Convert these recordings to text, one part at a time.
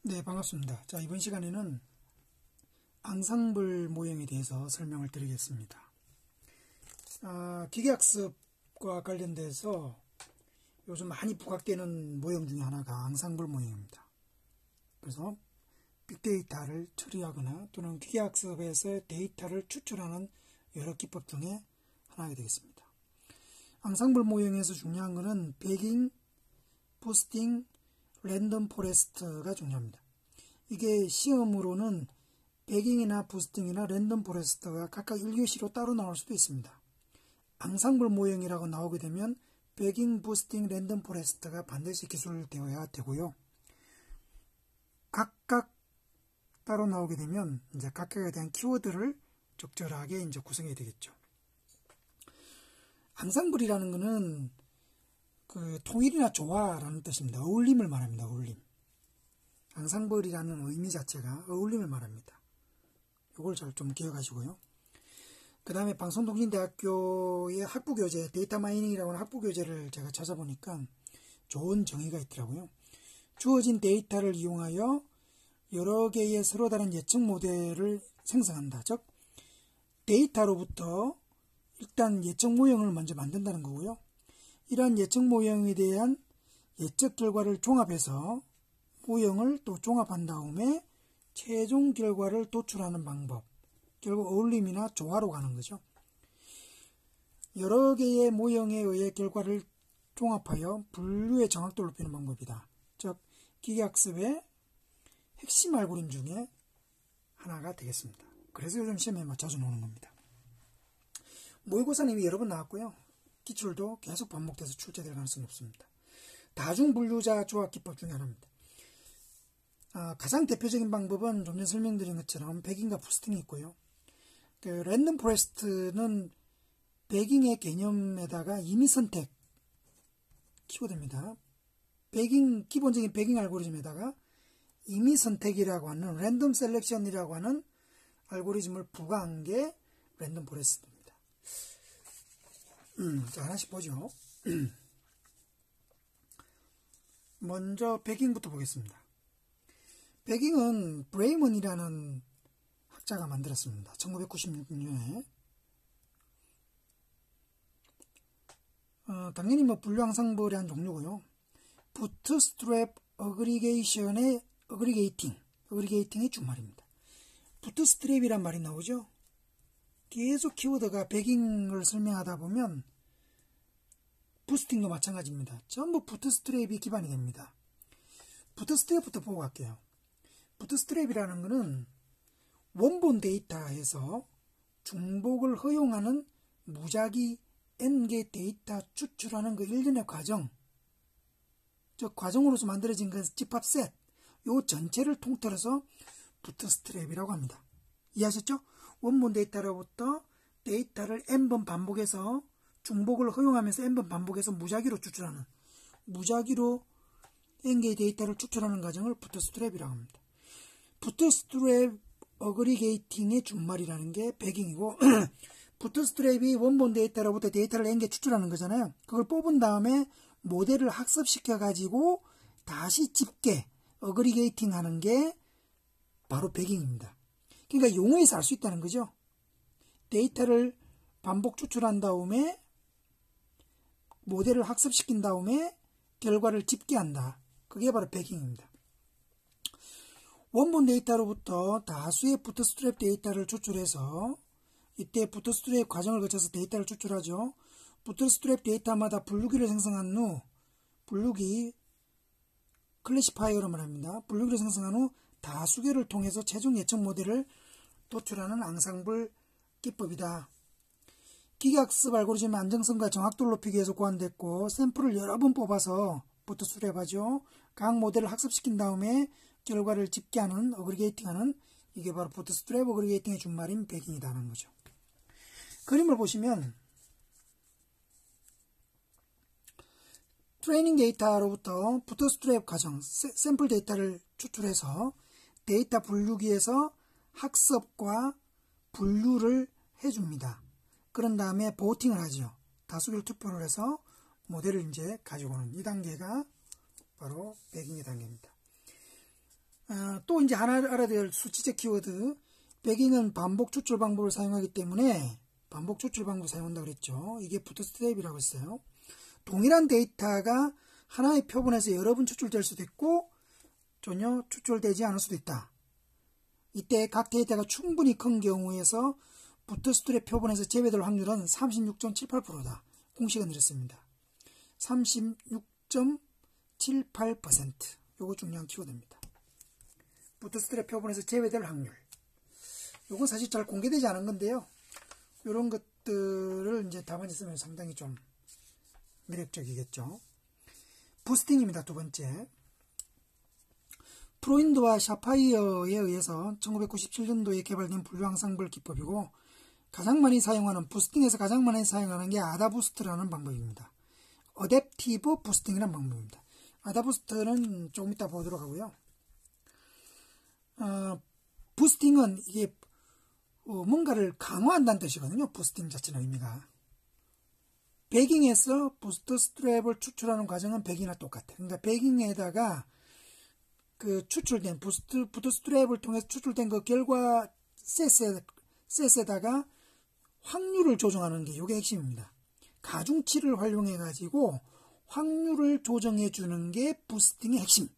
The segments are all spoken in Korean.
네, 반갑습니다. 자, 이번 시간에는 앙상블 모형에 대해서 설명을 드리겠습니다. 기계학습과 관련돼서 요즘 많이 부각되는 모형 중에 하나가 앙상블 모형입니다. 그래서 빅데이터를 처리하거나 또는 기계학습에서 데이터를 추출하는 여러 기법 중에 하나가 되겠습니다. 앙상블 모형에서 중요한 것은 배깅, 부스팅, 랜덤 포레스트가 중요합니다. 이게 시험으로는 배깅이나 부스팅이나 랜덤 포레스트가 각각 1교시로 따로 나올 수도 있습니다. 앙상블 모형이라고 나오게 되면 배깅, 부스팅, 랜덤 포레스트가 반드시 기술되어야 되고요. 각각 따로 나오게 되면 이제 각각에 대한 키워드를 적절하게 이제 구성해야 되겠죠. 앙상블이라는 것은 그 통일이나 조화라는 뜻입니다. 어울림을 말합니다. 어울림. 앙상블이라는 의미 자체가 어울림을 말합니다. 이걸 잘 좀 기억하시고요. 그 다음에 방송통신대학교의 학부교재, 데이터 마이닝이라고 하는 학부교재를 제가 찾아보니까 좋은 정의가 있더라고요. 주어진 데이터를 이용하여 여러 개의 서로 다른 예측 모델을 생성한다. 즉, 데이터로부터 일단 예측 모형을 먼저 만든다는 거고요. 이러한 예측 모형에 대한 예측 결과를 종합해서 모형을 또 종합한 다음에 최종 결과를 도출하는 방법. 결국 어울림이나 조화로 가는 거죠. 여러 개의 모형에 의해 결과를 종합하여 분류의 정확도를 높이는 방법이다. 즉, 기계학습의 핵심 알고리즘 중에 하나가 되겠습니다. 그래서 요즘 시험에 자주 나오는 겁니다. 모의고사는 이미 여러 번 나왔고요. 기출도 계속 반복돼서 출제될 가능성이 높습니다. 다중분류자 조합 기법 중에 하나입니다. 가장 대표적인 방법은 좀 전에 설명드린 것처럼 배깅과 부스팅이 있고요. 그 랜덤 포레스트는 배깅의 개념에다가 임의 선택 키워드입니다. 기본적인 배깅 알고리즘에다가 임의 선택이라고 하는 랜덤 셀렉션이라고 하는 알고리즘을 부과한 게 랜덤 포레스트입니다. 자, 하나씩 보죠. 먼저 배깅부터 보겠습니다. 배깅은 브레이먼이라는 학자가 만들었습니다. 1996년에. 당연히 분류 앙상블의 한 종류고요. 부트스트랩 어그리게이션의 어그리게이팅의 준말입니다. 부트스트랩이란 말이 나오죠. 계속 키워드가 배깅을 설명하다 보면 부스팅도 마찬가지입니다. 전부 부트스트랩이 기반이 됩니다. 부트스트랩부터 보고 갈게요. 부트스트랩이라는 것은 원본 데이터에서 중복을 허용하는 무작위 n개 데이터 추출하는 그 일련의 과정, 즉 과정으로서 만들어진 그 집합셋, 요 전체를 통틀어서 부트스트랩이라고 합니다. 이해하셨죠? 원본 데이터로부터 데이터를 n번 반복해서 중복을 허용하면서 n번 반복해서 무작위로 추출하는, 무작위로 n개의 데이터를 추출하는 과정을 부트스트랩이라고 합니다. 부트스트랩 어그리게이팅의 준말이라는 게 배깅이고 부트스트랩이 원본 데이터로부터 데이터를 n개 추출하는 거잖아요. 그걸 뽑은 다음에 모델을 학습시켜 가지고 다시 집계 어그리게이팅 하는 게 바로 배깅입니다. 그러니까 용어에서 알 수 있다는 거죠. 데이터를 반복 추출한 다음에 모델을 학습시킨 다음에 결과를 집계한다. 그게 바로 배깅입니다. 원본 데이터로부터 다수의 부트스트랩 데이터를 추출해서 이때 부트스트랩 과정을 거쳐서 데이터를 추출하죠. 부트스트랩 데이터마다 분류기를 생성한 후 분류기 클래시파이어로 말합니다. 분류기를 생성한 후 다수결을 통해서 최종 예측 모델을 도출하는 앙상블 기법이다. 기계학습 알고리즘의 안정성과 정확도를 높이기 위해서 고안됐고 샘플을 여러 번 뽑아서 부트스트랩하죠. 각 모델을 학습시킨 다음에 결과를 집계하는 어그리게이팅하는, 이게 바로 부트스트랩 어그리게이팅의 준말인 배깅이라는 거죠. 그림을 보시면 트레이닝 데이터로부터 부트스트랩 과정, 샘플 데이터를 추출해서 데이터 분류기에서 학습과 분류를 해줍니다. 그런 다음에 보팅을 하죠. 다수결 투표를 해서 모델을 이제 가지고 오는 이 단계가 바로 배깅의 단계입니다. 또 이제 하나 알아야 될 수치적 키워드, 배깅은 반복 추출 방법을 사용하기 때문에 반복 추출 방법을 사용한다고 그랬죠. 이게 부트스트랩이라고 했어요. 동일한 데이터가 하나의 표본에서 여러 번 추출될 수도 있고 전혀 추출되지 않을 수도 있다. 이때 각 데이터가 충분히 큰 경우에서 부트스트랩 표본에서 제외될 확률은 36.78%다. 공식은 이렇습니다. 36.78%. 요거 중요한 키워드입니다. 부트스트랩 표본에서 제외될 확률. 요건 사실 잘 공개되지 않은 건데요. 요런 것들을 이제 답안지 쓰면 상당히 좀 매력적이겠죠. 부스팅입니다. 두 번째. 프로인드와 샤파이어에 의해서 1997년도에 개발된 분류항상별 기법이고 가장 많이 사용하는 부스팅에서 가장 많이 사용하는 게 아다부스트라는 방법입니다. 어댑티브 부스팅이라는 방법입니다. 아다부스트는 조금 이따 보도록 하고요. 부스팅은 이게 뭔가를 강화한다는 뜻이거든요. 부스팅 자체는 의미가. 배깅에서 부트스트랩을 추출하는 과정은 배깅이나 똑같아요. 그러니까 배깅에다가 그 추출된 부트스트랩을 통해서 추출된 그 결과 셋에다가 확률을 조정하는 게 이게 핵심입니다. 가중치를 활용해 가지고 확률을 조정해 주는 게 부스팅의 핵심.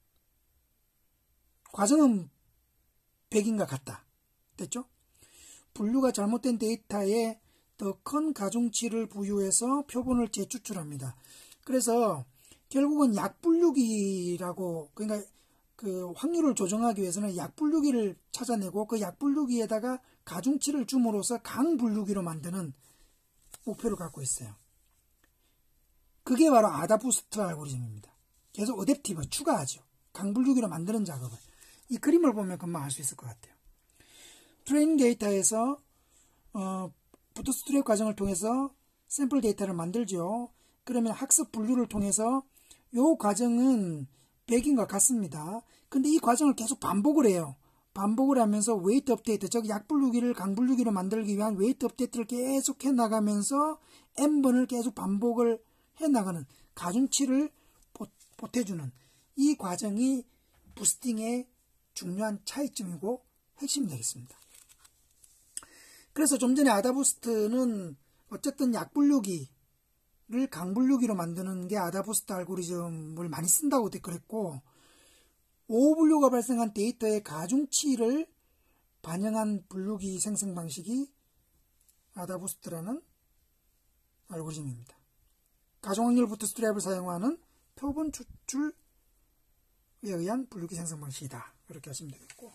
과정은 배깅과 같다. 됐죠? 분류가 잘못된 데이터에 더 큰 가중치를 부여해서 표본을 재추출합니다. 그래서 결국은 약분류기라고, 그러니까 그 확률을 조정하기 위해서는 약분류기를 찾아내고 그 약분류기에다가 가중치를 줌으로써 강분류기로 만드는 목표를 갖고 있어요. 그게 바로 아다부스트 알고리즘입니다. 계속 어댑티브, 추가하죠. 강분류기로 만드는 작업을. 이 그림을 보면 금방 알 수 있을 것 같아요. 트레이닝 데이터에서 부트스트랩 과정을 통해서 샘플 데이터를 만들죠. 그러면 학습 분류를 통해서 이 과정은 배깅과 같습니다. 근데 이 과정을 계속 반복을 해요. 반복을 하면서 웨이트 업데이트, 즉 약분류기를 강분류기로 만들기 위한 웨이트 업데이트를 계속 해나가면서 n번을 계속 반복을 해나가는 가중치를 보태주는 이 과정이 부스팅의 중요한 차이점이고 핵심이 되겠습니다. 그래서 좀 전에 아다부스트는 어쨌든 약분류기를 강분류기로 만드는 게 아다부스트 알고리즘을 많이 쓴다고 그랬고, 오분류가 발생한 데이터의 가중치를 반영한 분류기 생성 방식이 아다부스트라는 알고리즘입니다. 가중확률 부트스트랩을 사용하는 표본 추출에 의한 분류기 생성 방식이다. 그렇게 하시면 되겠고.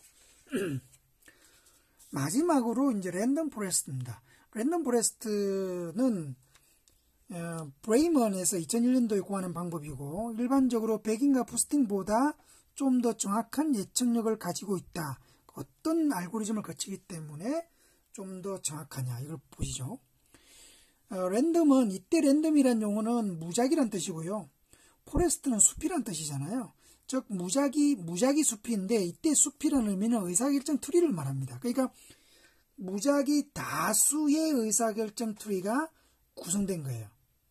마지막으로 이제 랜덤 포레스트입니다. 랜덤 포레스트는 브레이먼에서 2001년도에 구하는 방법이고 일반적으로 배깅과 부스팅보다 좀 더 정확한 예측력을 가지고 있다. 어떤 알고리즘을 거치기 때문에 좀 더 정확하냐 이걸 보시죠. 랜덤은 이때 랜덤이란 용어는 무작위란 뜻이고요. 포레스트는 숲이란 뜻이잖아요. 즉 무작위 숲인데 이때 숲이라는 의미는 의사결정 트리를 말합니다. 그러니까 무작위 다수의 의사결정 트리가 구성된 거예요.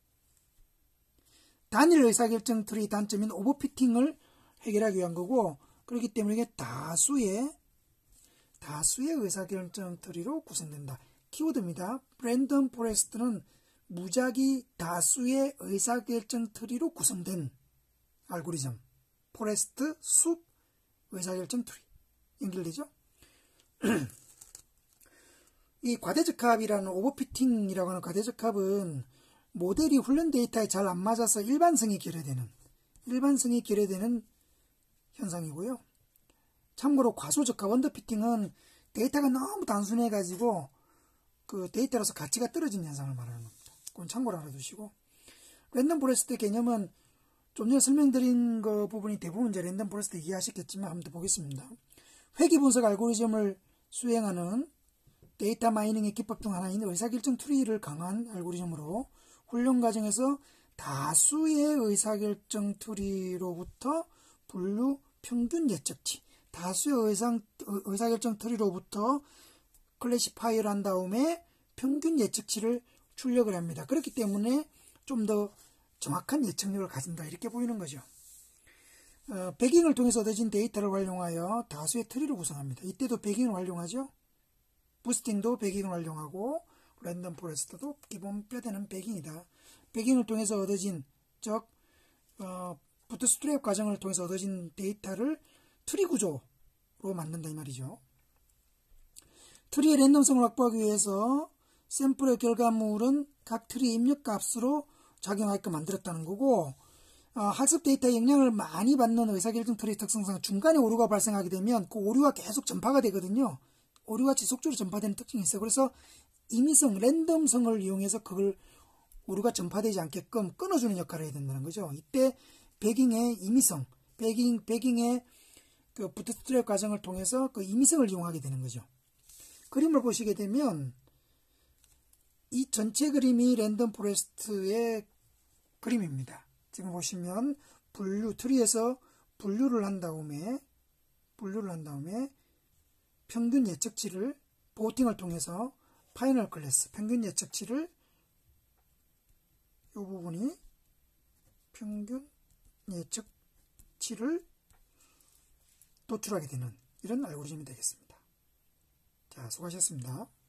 단일 의사결정 트리 단점인 오버피팅을 해결하기 위한 거고, 그렇기 때문에 이게 다수의 의사결정 트리로 구성된다. 키워드입니다. 랜덤 포레스트는 무작위 다수의 의사결정 트리로 구성된 알고리즘. 포레스트, 숲, 의사결정 트리. 연결되죠? 이 과대적합이라는 오버피팅이라고 하는 과대적합은 모델이 훈련 데이터에 잘 안 맞아서 일반성이 결여되는 현상이고요. 참고로 과소적합, 언더피팅은 데이터가 너무 단순해가지고 그 데이터로서 가치가 떨어진 현상을 말하는 겁니다. 그건 참고로 알아두시고, 랜덤 포레스트 개념은 좀 전에 설명드린 그 부분이 대부분 이제 랜덤 포레스트 이해하셨겠지만 한번 더 보겠습니다. 회귀 분석 알고리즘을 수행하는 데이터 마이닝의 기법 중 하나인 의사결정 트리를 강화한 알고리즘으로 훈련 과정에서 다수의 의사결정 트리로부터 분류 평균 예측치, 다수의 의사결정 트리로부터 클래시파이어를 한 다음에 평균 예측치를 출력을 합니다. 그렇기 때문에 좀 더 정확한 예측력을 가진다 이렇게 보이는 거죠. 배깅을 통해서 얻어진 데이터를 활용하여 다수의 트리를 구성합니다. 이때도 배깅을 활용하죠. 부스팅도 배깅을 활용하고 랜덤 포레스트도 기본 뼈대는 배깅이다. 배깅을 통해서 얻어진 즉 부트스트랩 과정을 통해서 얻어진 데이터를 트리 구조로 만든다 이 말이죠. 트리의 랜덤성을 확보하기 위해서 샘플의 결과물은 각 트리 입력 값으로 작용하게끔 만들었다는 거고, 학습 데이터에 영향을 많이 받는 의사결정 트리 특성상 중간에 오류가 발생하게 되면 그 오류가 계속 전파가 되거든요. 오류가 지속적으로 전파되는 특징이 있어요. 그래서 임의성, 랜덤성을 이용해서 그걸 오류가 전파되지 않게끔 끊어주는 역할을 해야 된다는 거죠. 이때 배깅의 임의성, 배깅의 그 부트스트랩 과정을 통해서 그 임의성을 이용하게 되는 거죠. 그림을 보시게 되면 이 전체 그림이 랜덤 포레스트의 그림입니다. 지금 보시면 트리에서 분류를 한 다음에 평균 예측치를 보팅을 통해서 파이널 클래스 평균 예측치를 이 부분이 평균 예측치를 도출하게 되는 이런 알고리즘이 되겠습니다. 자, 수고하셨습니다.